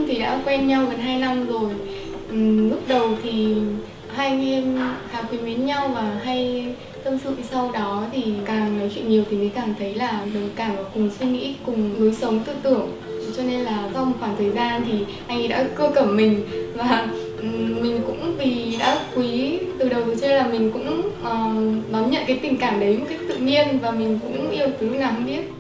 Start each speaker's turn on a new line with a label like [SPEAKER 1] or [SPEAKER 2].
[SPEAKER 1] thì đã quen nhau gần 2 năm rồi. Lúc đầu thì hai anh em khá quý mến nhau và hay tâm sự, sau đó thì càng nói chuyện nhiều thì mới càng thấy là đồng cảm và cùng suy nghĩ, cùng lối sống tư tưởng. Cho nên là sau một khoảng thời gian thì anh ấy đã cưa cẩm mình, và mình cũng vì đã quý từ đầu rồi cho nên là mình cũng đón nhận cái tình cảm đấy một cách tự nhiên, và mình cũng yêu từ lúc nào không biết.